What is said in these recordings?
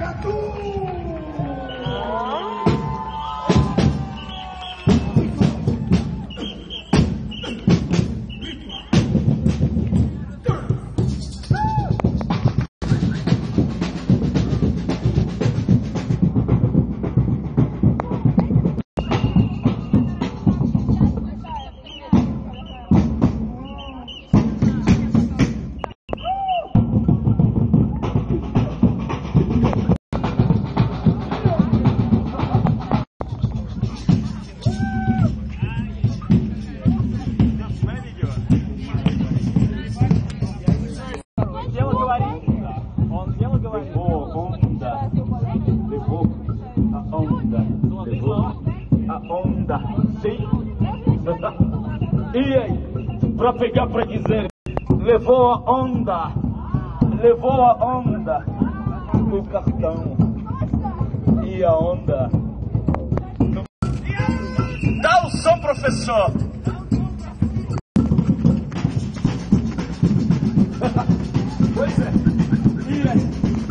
E aí, pra pegar pra dizer, levou a onda, o cartão e a onda. Dá o som, professor. Pois é, e aí,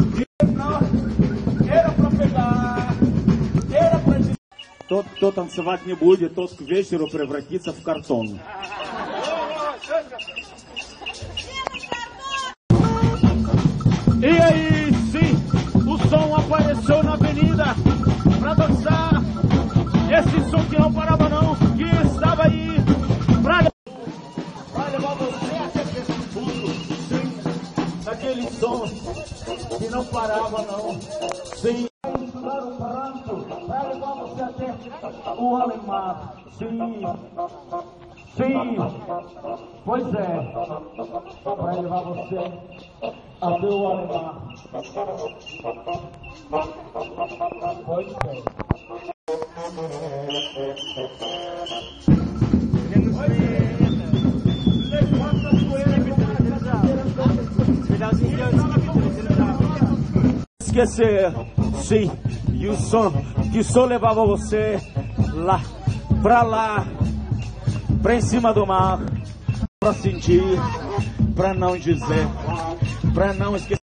era pra pegar, era pra dizer. Тот, кто танцевать не будет, тот к вечеру превратится в картон. E aí, sim, o som apareceu na avenida pra dançar. Esse som que não parava não, que estava aí pra levar você até esse fundo. Sim, aquele som que não parava não. Sim, para o pranto, pra levar você até o Alemar. Sim, sim, pois é, pra levar você até o Alemar. Pois é. Levanta a poeira esquecer, sim, e o som que só levava você lá, pra em cima do mar, pra sentir, pra não dizer, pra não esquecer.